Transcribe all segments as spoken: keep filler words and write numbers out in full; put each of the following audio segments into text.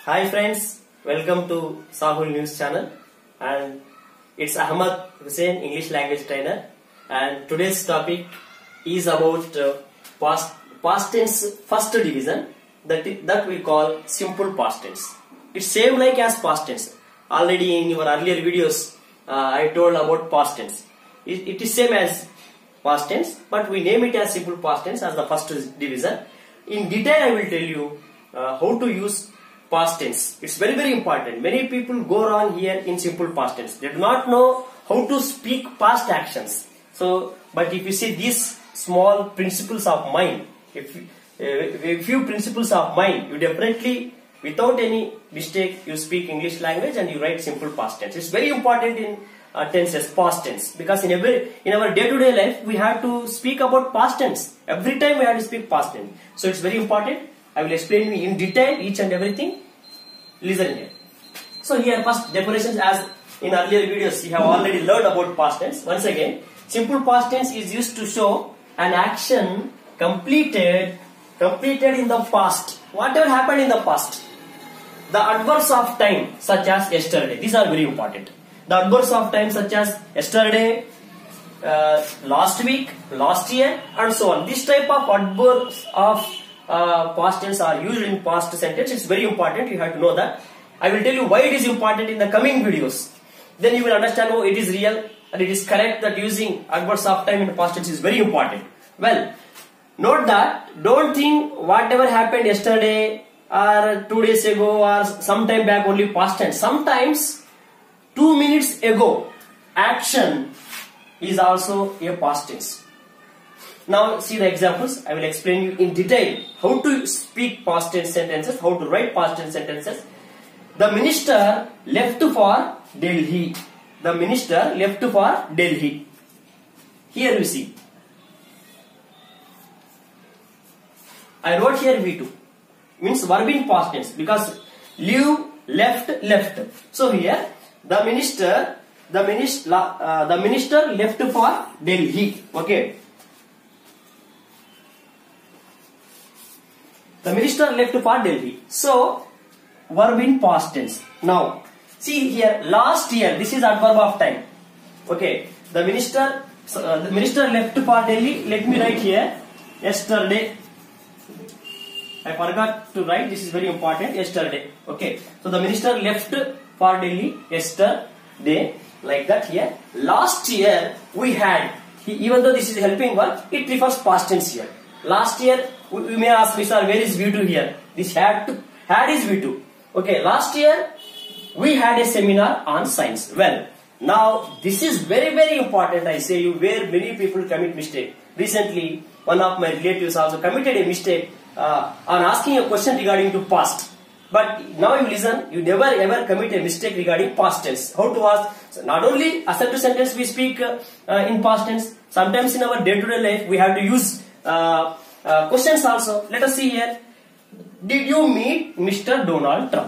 Hi friends, welcome to Shahul News channel, and it's Ahmad Hussain, English language trainer, and today's topic is about uh, past past tense first division that that we call simple past tense. It's same like as past tense. Already in your earlier videos uh, I told about past tense. It, it is same as past tense, but we name it as simple past tense as the first division. In detail I will tell you uh, how to use past tense. It's very very important. Many people go wrong here in simple past tense. They do not know how to speak past actions. So, but if you see these small principles of mind, if uh, a few principles of mind, you definitely, without any mistake, you speak English language and you write simple past tense. It's very important in uh, tenses, past tense, because in every in our day-to-day life we have to speak about past tense. Every time we have to speak past tense. So it's very important. I will explain you in detail each and everything. Listen here. So here first definitions, as in earlier videos you have already learned about past tense. Once again, simple past tense is used to show an action completed completed in the past. Whatever happened in the past. The adverbs of time such as yesterday. These are very important. The adverbs of time such as yesterday, uh, last week, last year, and so on. This type of adverbs of uh, past tense are used in past sentence. It's very important. You have to know that. I will tell you why it is important in the coming videos. Then you will understand how it is real and it is correct that using adverbs of time in past tense is very important. Well, note that. Don't think whatever happened yesterday or two days ago or sometime back only past tense. Sometimes two minutes ago action is also a past tense. Now see the examples. I will explain you in detail how to speak past tense sentences, how to write past tense sentences. The minister left for Delhi. The minister left for Delhi. Here we see. I wrote here V two. Means verb in past tense because leave, left, left. So here the minister, the minister, uh, the minister left for Delhi. Okay. The minister left for Delhi. So verb in past tense. Now see here, last year. This is adverb of time. Okay. The minister, uh, the minister left for Delhi. Let me write here. Yesterday. I forgot to write. This is very important. Yesterday. Okay. So the minister left for Delhi yesterday. Like that here. Last year we had. Even though this is helping verb, it prefers past tense here. Last year we, we may ask, Mister where is V two here? This had to had is V two. Okay. Last year we had a seminar on science. Well, now this is very very important. I say you, where many people commit mistake. Recently, one of my relatives also committed a mistake uh, on asking a question regarding to past. But now you listen, you never ever commit a mistake regarding past tense. How to ask? So not only assertive sentence we speak uh, uh, in past tense. Sometimes in our day-to-day life we have to use uh, uh, questions also. Let us see here. Did you meet Mister Donald Trump?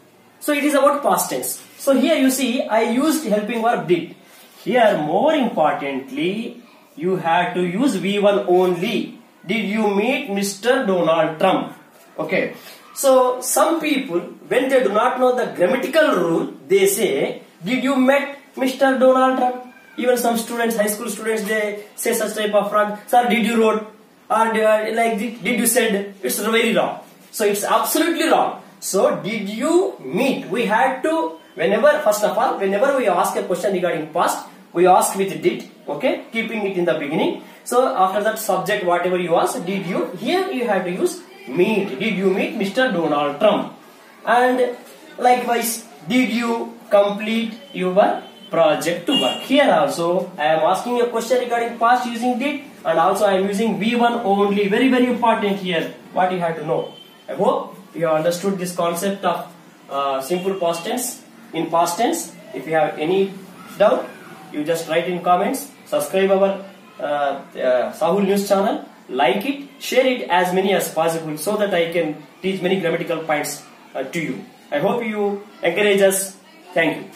So it is about past tense. So here you see I used helping verb did. Here more importantly you have to use V one only. Did you meet Mister Donald Trump? Okay. So some people, when they do not know the grammatical rule, they say, did you met Mister Donald Trump? Even some students, high school students, they say such type of wrong. Sir, did you wrote? Or uh, like did, did you said? It's very wrong. So it's absolutely wrong. So did you meet? We had to, whenever, first of all, whenever we ask a question regarding past, we ask with did, okay, keeping it in the beginning. So after that subject, whatever you ask, did you, here you have to use meet. Did you meet Mister Donald Trump? And likewise, did you complete your project work? Here also, I am asking a question regarding past using did, and also I am using V one only. Very very important here, what you have to know. I hope you have understood this concept of uh, simple past tense in past tense. If you have any doubt, you just write in comments. Subscribe our uh, uh, Shahul News channel. Like it, share it as many as possible so that I can teach many grammatical points uh, to you. I hope you encourage us. Thank you.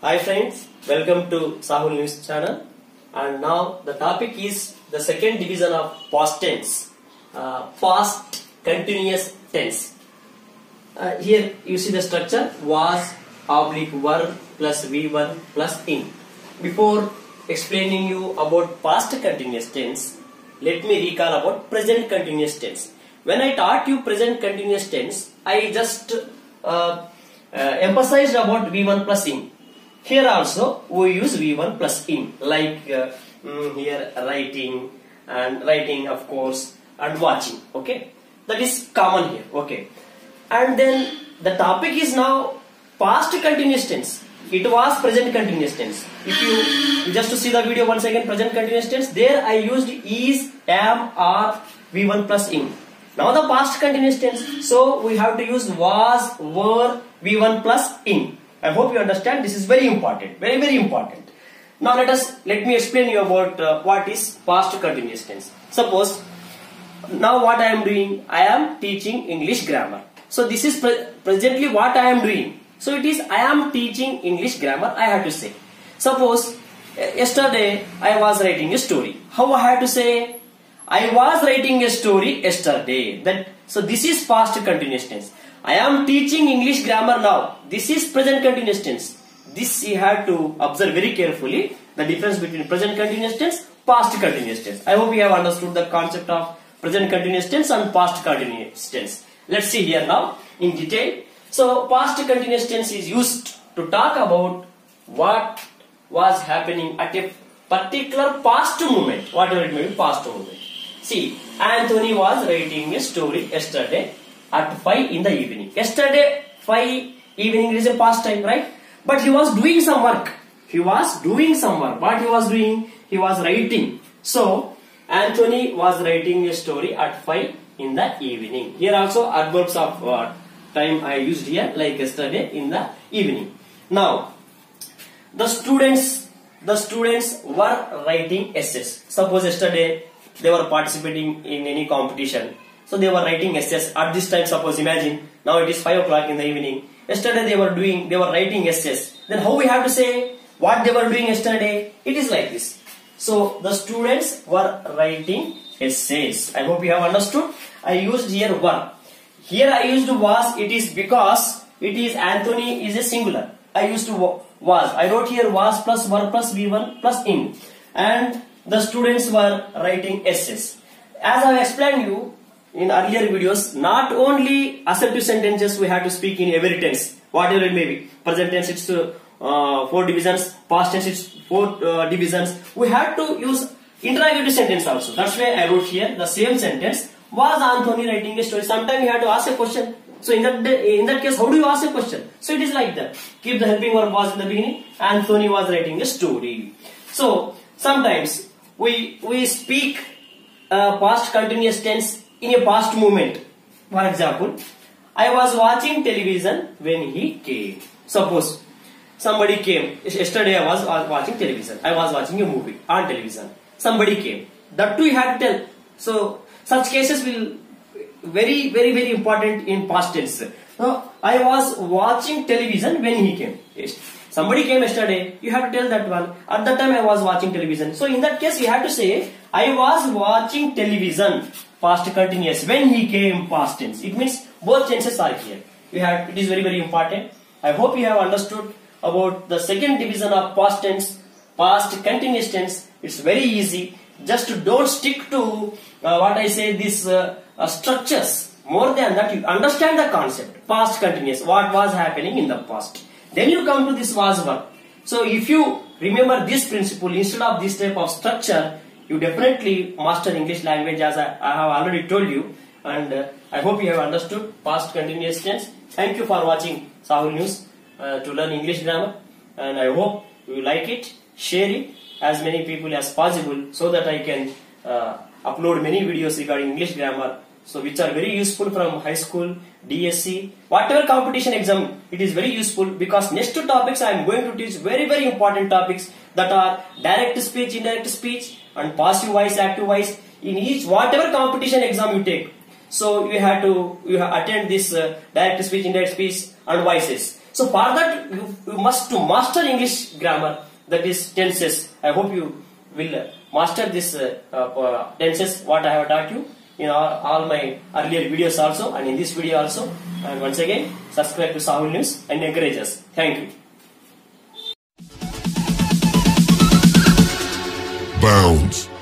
Hi friends, welcome to Shahul News channel. And now the topic is the second division of past tense, uh, past continuous tense. Uh, here you see the structure: was, oblique verb plus V one plus in. Before explaining you about past continuous tense, let me recall about present continuous tense. When I taught you present continuous tense, I just uh, uh, emphasized about V one plus in. Here also we use V one plus in, like uh, mm, here writing and writing, of course, and watching. Okay, that is common here. Okay, and then the topic is now past continuous tense. It was present continuous tense. If you, you just to see the video once again, present continuous tense, there I used is, am, are, V one plus in. Now the past continuous tense, so we have to use was, were, V one plus in. I hope you understand. This is very important, very very important. Now let us let me explain you about uh, what is past continuous tense. Suppose now what I am doing, I am teaching English grammar. So this is pre presently what I am doing. So it is I am teaching English grammar, I have to say. Suppose yesterday I was writing a story. How I have to say? I was writing a story yesterday. That so this is past continuous tense. I am teaching English grammar now. This is present continuous tense. This you have to observe very carefully, the difference between present continuous tense, past continuous tense. I hope you have understood the concept of present continuous tense and past continuous tense. Let's see here now in detail. So past continuous tense is used to talk about what was happening at a particular past moment, whatever it may be, past moment. See, Anthony was writing a story yesterday at five in the evening. Yesterday five evening is a past time, right? But he was doing some work. He was doing some work. What he was doing? He was writing. So Anthony was writing a story at five in the evening. Here also adverbs of uh, time I used here, like yesterday in the evening. Now the students the students were writing essays. Suppose yesterday they were participating in any competition, so they were writing essays at this time. Suppose imagine now it is five o'clock in the evening. Yesterday they were doing they were writing essays. Then how we have to say what they were doing yesterday? It is like this. So the students were writing essays. I hope you have understood. I used here were. Here I used was. It is because it is Anthony is a singular. I used to was. I wrote here was plus were plus V one plus in, and the students were writing essays. As I have explained you in earlier videos, not only assertive sentences we have to speak in every tense, whatever it may be. Present tense it's uh, uh, four divisions, past tense it's four uh, divisions. We have to use interrogative sentence also. That's why I wrote here the same sentence. Was Anthony writing a story? Sometimes you have to ask a question. So in that in that case, how do you ask a question? So it is like that. Keep the helping verb was in the beginning. Anthony was writing a story. So sometimes we we speak uh, past continuous tense in a past moment. For example, I was watching television when he came. Suppose somebody came. Yesterday I was watching television. I was watching a movie on television. Somebody came. That too you have to tell. So such cases will very very very important in past tense. So I was watching television when he came. Yes. Somebody came yesterday, you have to tell that one. At that time I was watching television. So in that case you have to say I was watching television, past continuous. When he came, past tense. It means both tenses are here. You have it is very very important. I hope you have understood about the second division of past tense, past continuous tense. It's very easy. Just don't stick to uh, what I say these uh, uh, structures. More than that, you understand the concept. Past continuous. What was happening in the past. Then you come to this was verb. So if you remember this principle instead of this type of structure, you definitely master English language, as I, I have already told you. And uh, I hope you have understood past continuous tense. Thank you for watching Shahul News uh, to learn English grammar. And I hope you like it. Share it as many people as possible so that I can uh, upload many videos regarding English grammar. So which are very useful from high school, D S C, whatever competition exam, it is very useful because next two topics I am going to teach very very important topics that are direct speech, indirect speech and passive voice, active voice in each whatever competition exam you take. So you have to you have attend this uh, direct speech, indirect speech and voices. So for that you, you must to master English grammar, that is tenses. I hope you will master this uh, uh, tenses what I have taught you in all, all my earlier videos also and in this video also. And once again, subscribe to Shahul News and encourage us. Thank you. Bounce.